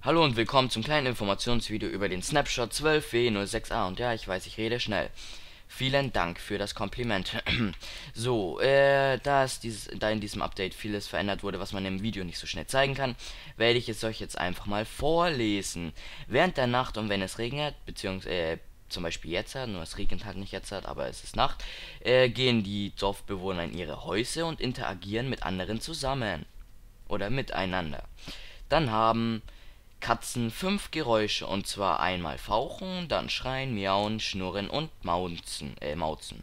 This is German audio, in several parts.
Hallo und willkommen zum kleinen Informationsvideo über den Snapshot 12W06A. Und ja, ich weiß, ich rede schnell. Vielen Dank für das Kompliment. So, da in diesem Update vieles verändert wurde, was man im Video nicht so schnell zeigen kann, werde ich es euch jetzt einfach mal vorlesen. Während der Nacht und wenn es regnet, beziehungsweise zum Beispiel jetzt, nur es regnet halt nicht jetzt, aber es ist Nacht, gehen die Dorfbewohner in ihre Häuser und interagieren mit anderen zusammen. Oder miteinander. Dann haben Katzen 5 Geräusche, und zwar einmal fauchen, dann schreien, miauen, schnurren und mauzen.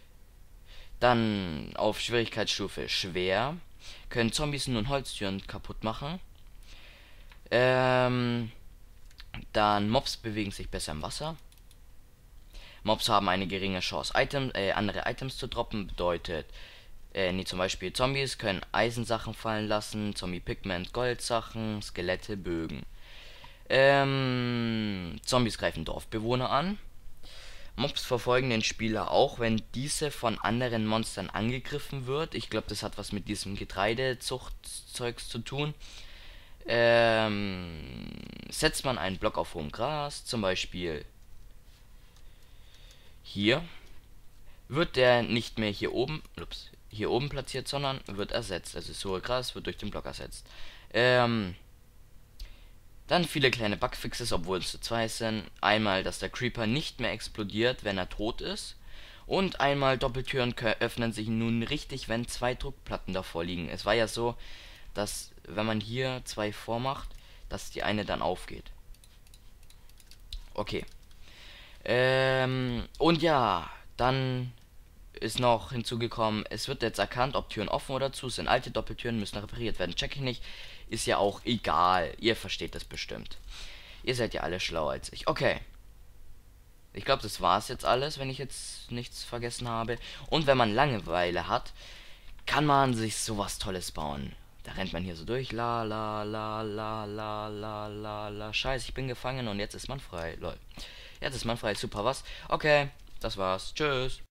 Dann auf Schwierigkeitsstufe schwer können Zombies nun Holztüren kaputt machen. Ähm, Dann Mobs bewegen sich besser im Wasser. Mobs haben eine geringe Chance, andere Items zu droppen, bedeutet, zum Beispiel Zombies können Eisensachen fallen lassen, Zombie-Pigment, Goldsachen, Skelette, Bögen. Zombies greifen Dorfbewohner an. Mobs verfolgen den Spieler auch, wenn diese von anderen Monstern angegriffen wird. Ich glaube, das hat was mit diesem Getreidezuchtzeugs zu tun. Setzt man einen Block auf hohem Gras, zum Beispiel hier, wird der nicht mehr hier oben platziert, sondern wird ersetzt. Also das hohe Gras wird durch den Block ersetzt. Ähm, Dann viele kleine Bugfixes, obwohl es zu zwei sind. Einmal, dass der Creeper nicht mehr explodiert, wenn er tot ist. Und einmal Doppeltüren öffnen sich nun richtig, wenn zwei Druckplatten davor liegen. Es war ja so, dass wenn man hier zwei vormacht, dass die eine dann aufgeht. Okay. Und ja, dann ist noch hinzugekommen, es wird jetzt erkannt, ob Türen offen oder zu sind. Alte Doppeltüren müssen repariert werden. Check ich nicht. Ist ja auch egal. Ihr versteht das bestimmt. Ihr seid ja alle schlauer als ich. Okay. Ich glaube, das war's jetzt alles, wenn ich jetzt nichts vergessen habe. Und wenn man Langeweile hat, kann man sich sowas Tolles bauen. Da rennt man hier so durch. La la la la la la la la. Scheiße, ich bin gefangen und jetzt ist man frei. Lol. Jetzt ist man frei. Super, was? Okay, das war's. Tschüss.